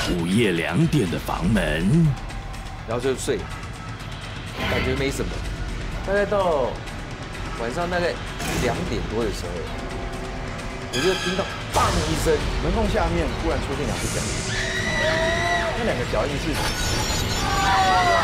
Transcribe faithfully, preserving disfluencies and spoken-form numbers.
午夜两点的房门， 然后就睡，感觉没什么。大概到晚上大概两点多的时候，我就听到“砰”一声，门缝下面忽然出现两只脚，那两个脚印是